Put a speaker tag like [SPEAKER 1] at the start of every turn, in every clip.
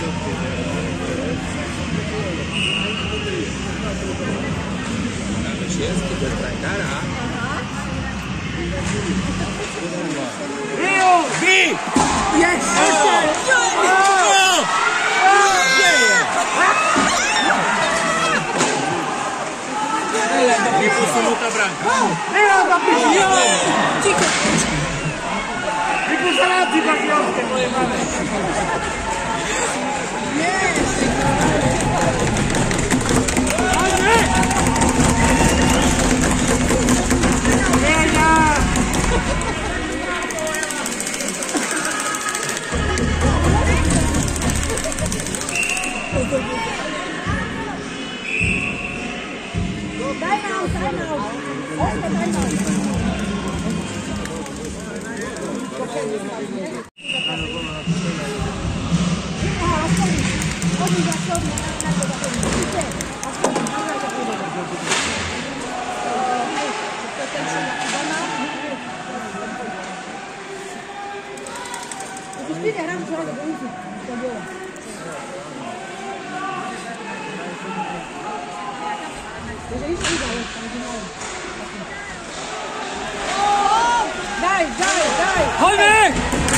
[SPEAKER 1] Šestki, bez brankara.
[SPEAKER 2] Bi!
[SPEAKER 3] Yes!
[SPEAKER 2] I posunuta branka.
[SPEAKER 3] Evo ga piši! I pusalati da kioske moje mame. Ajde! Grega! Daj!
[SPEAKER 2] Hajde!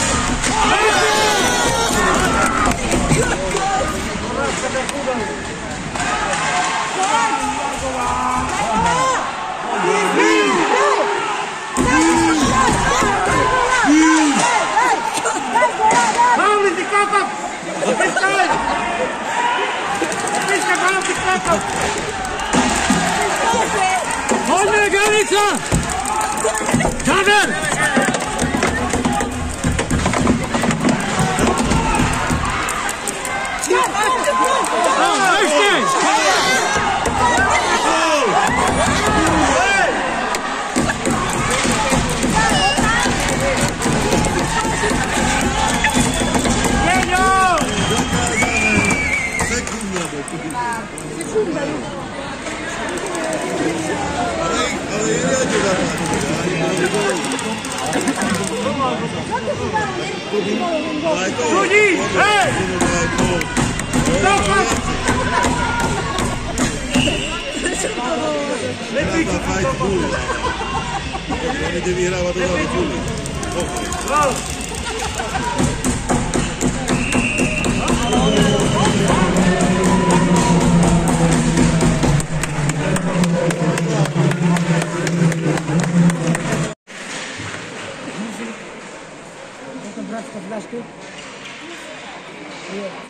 [SPEAKER 3] Pavlík ti kapak! Piskaj! Piskaj, Pavlík ti kapak!
[SPEAKER 2] Ondrej, Gelnica! Kamer!
[SPEAKER 3] Ljudi! Hej! Stop!
[SPEAKER 4] Ne devi igrati dove Goly.
[SPEAKER 3] Bravo! Bratska flaszki.